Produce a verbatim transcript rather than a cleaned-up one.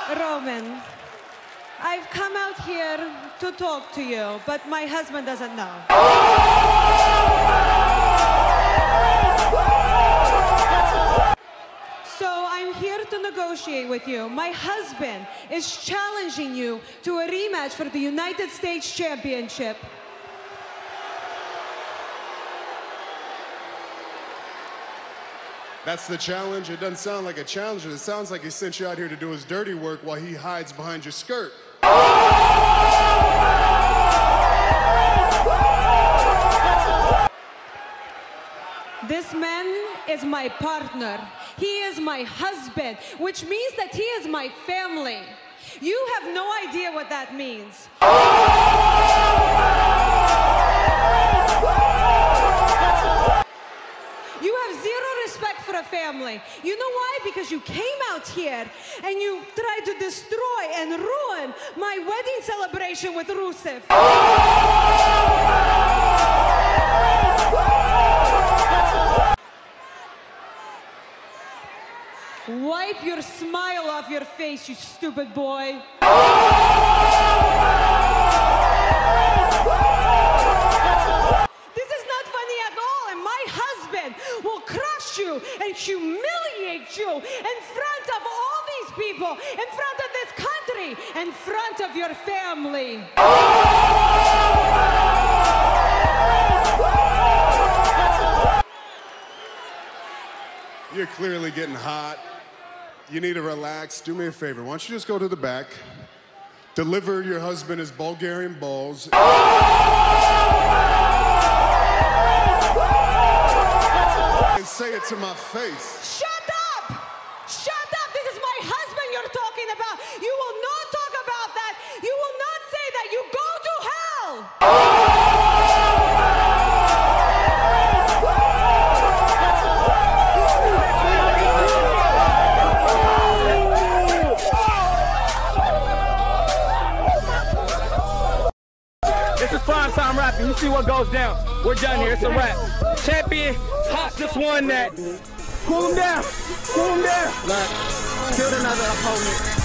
Roman, I've come out here to talk to you, but my husband doesn't know. So I'm here to negotiate with you. My husband is challenging you to a rematch for the United States Championship. That's the challenge? It doesn't sound like a challenge. It sounds like he sent you out here to do his dirty work while he hides behind your skirt. This man is my partner. He is my husband, which means that he is my family. You have no idea what that means. You have zero respect for a family. You know why? Because you came out here and you tried to destroy and ruin my wedding celebration with Rusev. Wipe your smile off your face, you stupid boy. This is not funny at all, and my husband will crush you and humiliate you in front of all these people, in front of this country, in front of your family. You're clearly getting hot. You need to relax. Do me a favor. Why don't you just go to the back, deliver your husband his Bulgarian balls. And say it to my face. Shut up! Shut up! This is my husband you're talking about. You will not talk about that. You will not say that. You go to hell! This is prime time rapping. You see what goes down. We're done here. It's a wrap. Champion Hot just won that. Cool him down. Cool him down. Look, killed another opponent.